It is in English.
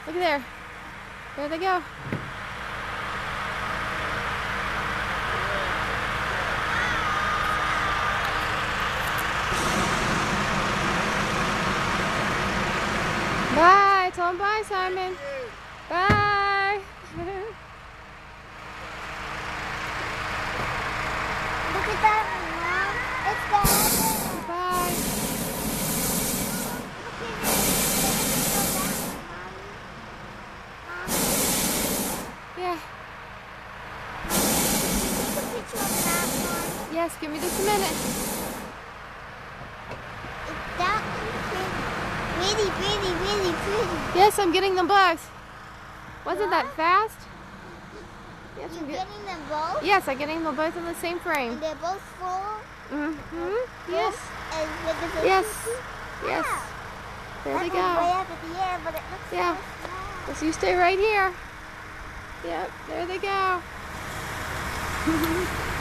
Look at there. There they go. Bye. Tell them bye, Simon. Bye. Look at that, Mom. It's gone. Bye. Yeah. Take a picture of that one. Yes, give me just a minute. It's that pretty, really pretty. Yes, I'm getting them both. Wasn't that fast? Yes, You're getting them both? Yes, I'm getting them both in the same frame. And they're both full? Mm-hmm. Yes. As big as a Yes. cookie? Yes. Wow. There they That goes go. way up in the air, but it looks Yeah. so small. So you stay right here. Yep, there they go.